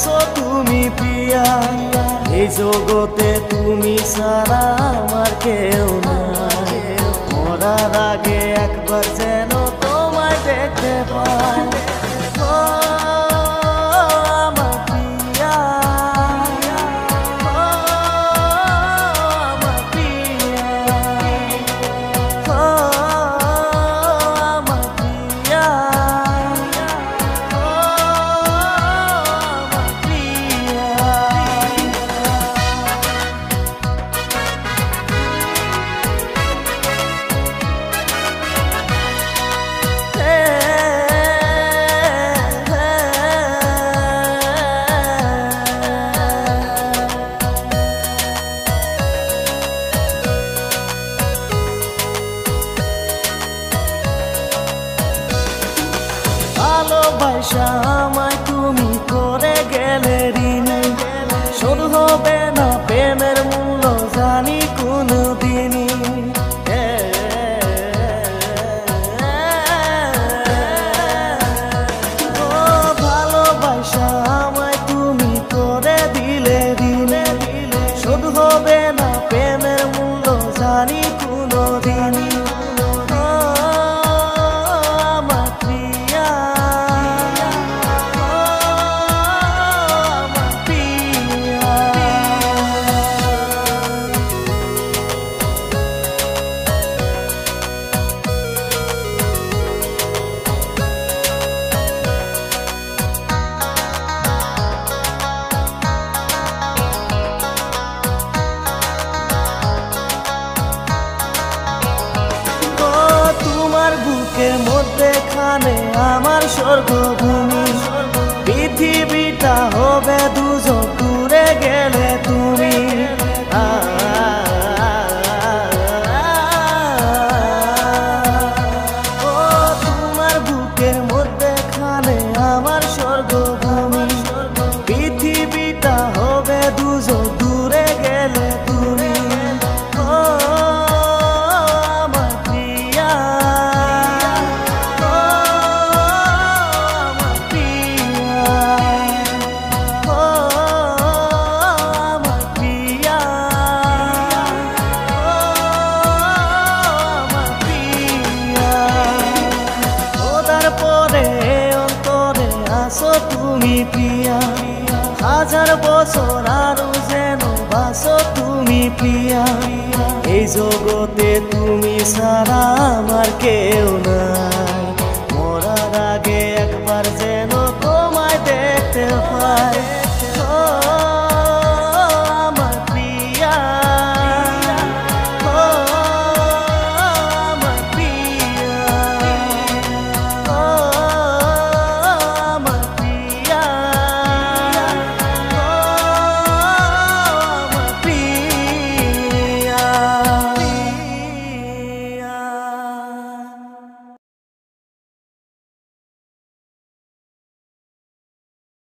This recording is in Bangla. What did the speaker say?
আসো তুমি প্রিয়া, এই জগতে তুমি ছাড়া আমার কেউ নাই। মরার আগে একবার যেন তোমায় দেখতে পাই। ভালোবাসা আমায় তুমি করে গেলে ঋণ, শোধ হবে না প্রেমের মূল্য জানি কোনো দিনই। ভালোবাসা আমায় তুমি করে দিলে ঋণ, শোধ হবে না প্রেমের মূল্য জানি কোনো দিনই। বুকের মধ্যে খানে আমার স্বর্গভূমি, পৃথিবীটা হবে দুজন দূরে গেলে তুমি। ও তোমার বুকের মধ্যে খানে আমার স্বর্গভূমি, পৃথিবীটা হবে দুজন দূরে গেলে তুমি। তুমি প্রিয়া, হাজার বছর আরো যেন বাসো তুমি প্রিয়া, এই জগতে তুমি ছাড়া আমার কেউ নাই। মরার আগে একবার যেন তোমায় দেখতে পাই।